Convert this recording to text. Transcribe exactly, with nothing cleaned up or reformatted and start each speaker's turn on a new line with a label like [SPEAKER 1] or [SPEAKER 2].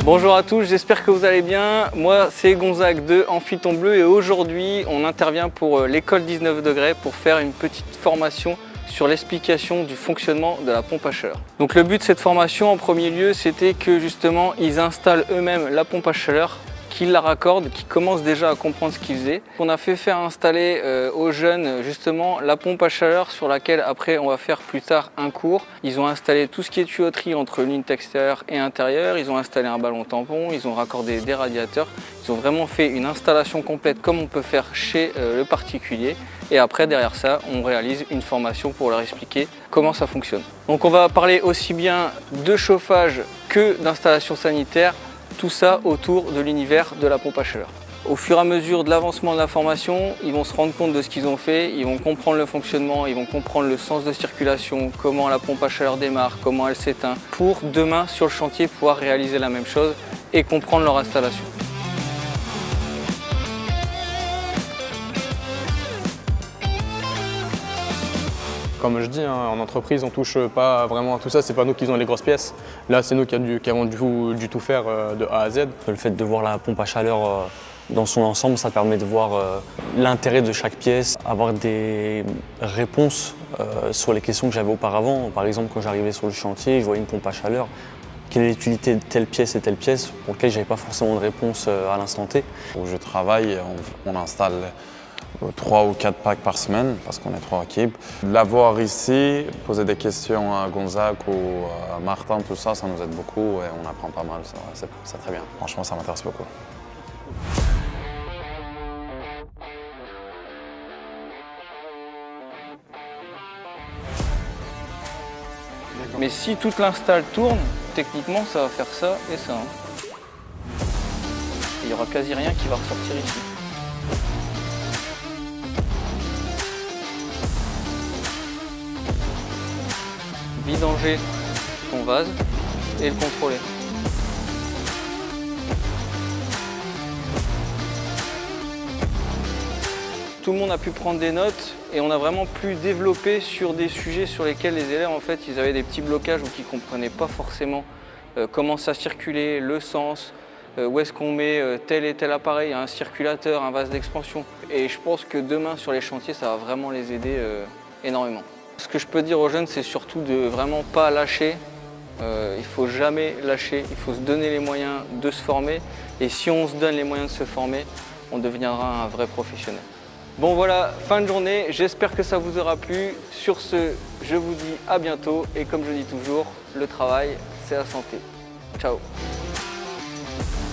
[SPEAKER 1] Bonjour à tous, j'espère que vous allez bien. Moi c'est Gonzague de Amphiton Bleu et aujourd'hui on intervient pour l'école dix-neuf degrés pour faire une petite formation sur l'explication du fonctionnement de la pompe à chaleur. Donc le but de cette formation en premier lieu c'était que justement ils installent eux-mêmes la pompe à chaleur, qu'ils la raccordent, qu'ils commencent déjà à comprendre ce qu'ils faisaient. On a fait faire installer euh, aux jeunes justement la pompe à chaleur sur laquelle après on va faire plus tard un cours. Ils ont installé tout ce qui est tuyauterie entre l'unité extérieure et intérieure, ils ont installé un ballon tampon, ils ont raccordé des radiateurs, ils ont vraiment fait une installation complète comme on peut faire chez euh, le particulier. Et après derrière ça, on réalise une formation pour leur expliquer comment ça fonctionne. Donc on va parler aussi bien de chauffage que d'installation sanitaire. Tout ça autour de l'univers de la pompe à chaleur. Au fur et à mesure de l'avancement de la formation, ils vont se rendre compte de ce qu'ils ont fait, ils vont comprendre le fonctionnement, ils vont comprendre le sens de circulation, comment la pompe à chaleur démarre, comment elle s'éteint, pour demain sur le chantier pouvoir réaliser la même chose et comprendre leur installation.
[SPEAKER 2] Comme je dis, hein, en entreprise, on ne touche pas vraiment à tout ça, c'est pas nous qui faisons les grosses pièces. Là, c'est nous qui, a dû, qui avons dû, dû tout faire euh, de A à Z.
[SPEAKER 3] Le fait de voir la pompe à chaleur euh, dans son ensemble, ça permet de voir euh, l'intérêt de chaque pièce, avoir des réponses euh, sur les questions que j'avais auparavant. Par exemple, quand j'arrivais sur le chantier, je voyais une pompe à chaleur. Quelle est l'utilité de telle pièce et telle pièce pour laquelle je n'avais pas forcément de réponse euh, à l'instant T.
[SPEAKER 4] Où je travaille, on, on installe trois ou quatre packs par semaine, parce qu'on est trois équipes. L'avoir ici, poser des questions à Gonzague ou à Martin, tout ça, ça nous aide beaucoup et on apprend pas mal, c'est très bien. Franchement, ça m'intéresse beaucoup.
[SPEAKER 1] Mais si toute l'install tourne, techniquement ça va faire ça et ça. Hein. Il n'y aura quasi rien qui va ressortir ici. Vidanger ton vase et le contrôler. Tout le monde a pu prendre des notes et on a vraiment pu développer sur des sujets sur lesquels les élèves en fait ils avaient des petits blocages ou qui ne comprenaient pas forcément euh, comment ça circulait, le sens, euh, où est-ce qu'on met euh, tel et tel appareil, un circulateur, un vase d'expansion. Et je pense que demain sur les chantiers ça va vraiment les aider euh, énormément. Ce que je peux dire aux jeunes, c'est surtout de vraiment pas lâcher. Euh, il ne faut jamais lâcher, il faut se donner les moyens de se former. Et si on se donne les moyens de se former, on deviendra un vrai professionnel. Bon voilà, fin de journée, j'espère que ça vous aura plu. Sur ce, je vous dis à bientôt. Et comme je dis toujours, le travail, c'est la santé. Ciao.